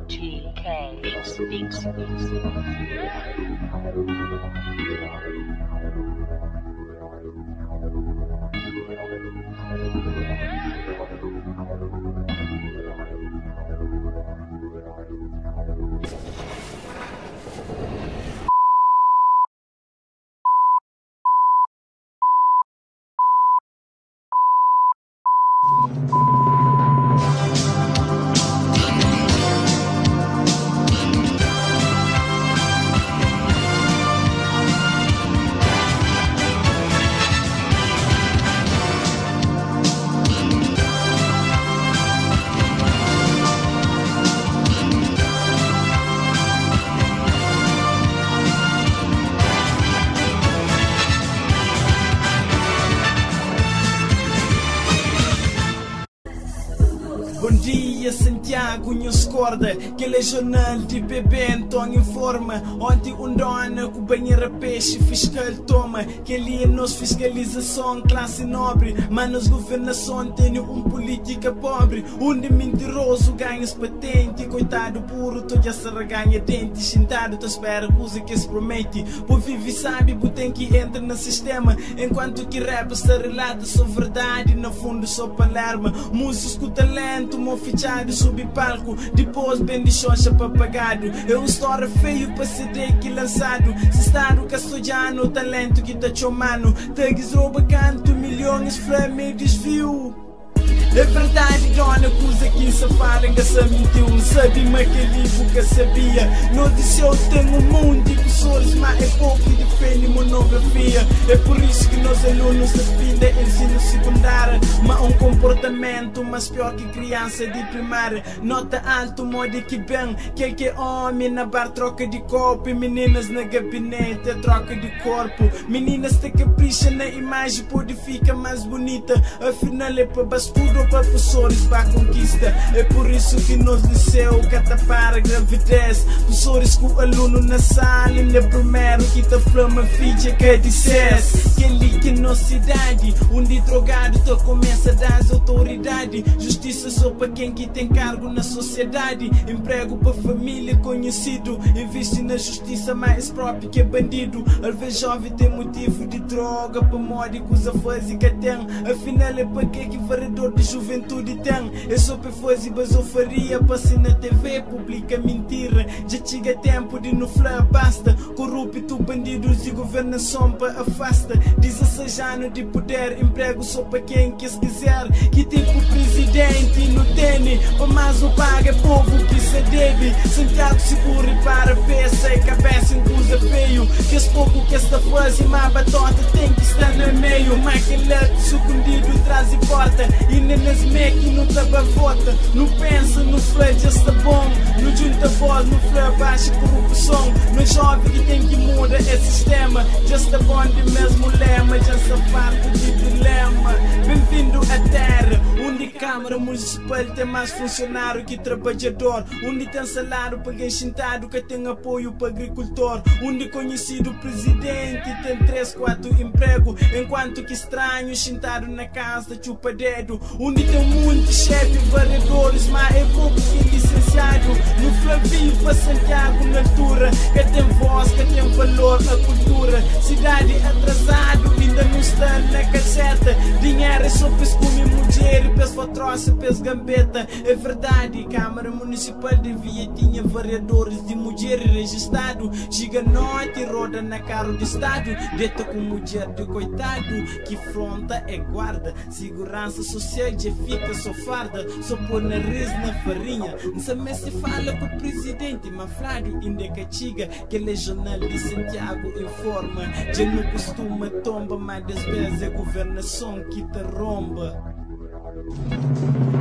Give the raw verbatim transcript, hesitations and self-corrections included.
T K Speaks. Bom dia Santiago, nos corda que ele é jornal de bebê então informa. Ontem um dona com banheira peixe fiscal toma. Que ali é nossa fiscalização classe nobre. Mas nos governação tem um política pobre. Onde mentiroso ganha patente. Coitado puro, tu já se reganha dente. Sentado, tu espera coisa que se promete. Por vive sabe, tu tem que entra no sistema. Enquanto que rap se relata só verdade. No fundo só palerma. Músicos com talento, mo fichado sob palco. Depois bem de xoxa papagado. É uma história feio para C D que lançado. Se estado castojano, o talento que tá chamando. Tags rouba canto, milhões flame desvio. É verdade, dona, coisa que se fala em que se mentiu. Sabe, mas que livro que sabia. Não disse eu tenho um mundo de pessoas, mas é pouco que defende monografia. É por isso que nós alunos defendem ensino secundário. Mas um comportamento mais pior que criança de primária. Nota alto, modo que bem. Que que é homem na bar troca de copo. E meninas na gabinete troca de corpo. Meninas te capricha na imagem, pode ficar mais bonita. Afinal é para bascudo para professores para conquista. É por isso que nos liceu cata para gravidez. Professores com aluno na sala e primeiro que ta flama ficha que dissesse. Que ali que na cidade onde drogado tu começa a dar autoridade. Justiça só para quem que tem cargo na sociedade. Emprego para família conhecido. Investe na justiça mais própria que é bandido. Alvez jovem tem motivo de droga para morrer coisa faz que tem. Afinal é para que que vereador de juventude tem. É só para fazer basofaria. Passa na T V, publica mentira. Já chega tempo de no falar basta. Corrupto, bandidos e governação para afasta. dezesseis anos de poder, emprego só para quem quer quiser. Que tipo presidente no tênis, para mais o paga povo que se deve. Santiago seguro e para peça e cabeça em coisa feio. Que es pouco que esta fase, mas a batota tem que estar no meio. Maquilete, sucundido, traz e porta. E nenas meque não tava vota. Não pensa no flare, já está bom. Não junta voz, no flare baixa corrupção. No jovem que tem que mudar esse sistema. Já está bom de mesmo lema, já está farto de dilema. Bem-vindo à terra, onde Câmara Municipal tem mais funcionário que trabalhador. Onde tem salário para quem sentado, que tem apoio para agricultor. Onde conhecido presidente tem três, quatro emprego. Enquanto que estranho sentado na casa chupa dedo. Onde tem muitos chefes, vereadores, mas é pouco que licenciado. No Flavio para Santiago na altura. Que tem voz, que tem valor na cultura. Cidade atrasado, ainda não está na caceta. Dinheiro é só para comer mulher e para troça, para gambeta. É verdade, Câmara Municipal devia tinha vereadores de mulher registrado. Chega noite e roda na carro de estado. Deta com mulher de coitado. Que fronta é guarda. Segurança social já fica só farda. Só pôr nariz na farinha. Não sabe se fala com o presidente, mas Flávio ainda castiga. Que ele é jornal de Santiago informa. Já não costuma tomba, mas das vezes é governação que te romba.